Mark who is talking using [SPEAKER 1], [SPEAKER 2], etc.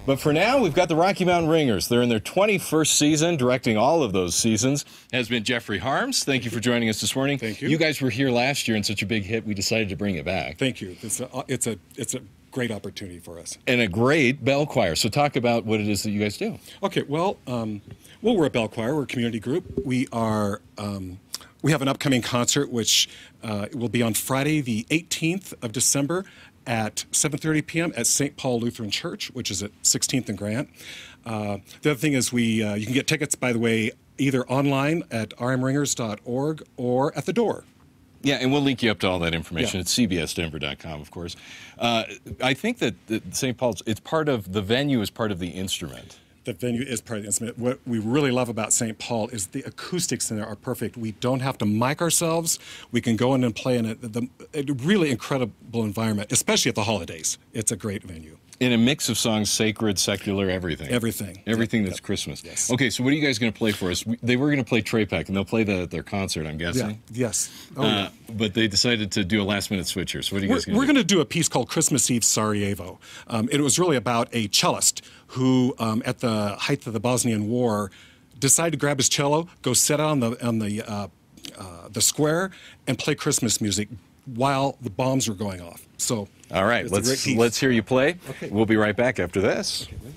[SPEAKER 1] But for now, we've got the Rocky Mountain Ringers. They're in their 21st season, directing all of those seasons. Has been Jeffrey Harms. Thank you for joining us this morning.
[SPEAKER 2] Thank you.
[SPEAKER 1] You guys were here last year and such a big hit, we decided to bring it back.
[SPEAKER 2] Thank you. It's a great opportunity for us.
[SPEAKER 1] And a great bell choir. So talk about what it is that you guys do.
[SPEAKER 2] Okay, well, we're a bell choir. We're a community group. We have an upcoming concert, which will be on Friday, the 18th of December at 7:30 p.m. at St. Paul Lutheran Church, which is at 16th and Grant. The other thing is you can get tickets, by the way, either online at rmringers.org or at the door.
[SPEAKER 1] Yeah, and we'll link you up to all that information
[SPEAKER 2] Yeah.
[SPEAKER 1] at cbsdenver.com, of course. I think that St. Paul's, the venue is part of the instrument.
[SPEAKER 2] The venue is part of the instrument. What we really love about St. Paul is the acoustics in there are perfect. We don't have to mic ourselves. We can go in and play in a really incredible environment, especially at the holidays. It's a great venue.
[SPEAKER 1] In a mix of songs, sacred, secular, everything.
[SPEAKER 2] Everything.
[SPEAKER 1] Everything that's
[SPEAKER 2] Yep.
[SPEAKER 1] Christmas.
[SPEAKER 2] Yes.
[SPEAKER 1] Okay, so what are you guys going to play for us? They were going to play Trapek, and they'll play that at their concert, I'm guessing.
[SPEAKER 2] Yeah. Yes. Oh, yeah.
[SPEAKER 1] But they decided to do a last-minute switch here. So what are you guys
[SPEAKER 2] We're
[SPEAKER 1] going to do?
[SPEAKER 2] going to do a piece called Christmas Eve Sarajevo. It was really about a cellist who, at the height of the Bosnian War, decided to grab his cello, go sit out on the square, and play Christmas music while the bombs were going off. So,
[SPEAKER 1] All right,
[SPEAKER 2] it's a great piece.
[SPEAKER 1] let's hear you play.
[SPEAKER 2] Okay.
[SPEAKER 1] We'll be right back after this.
[SPEAKER 2] Okay.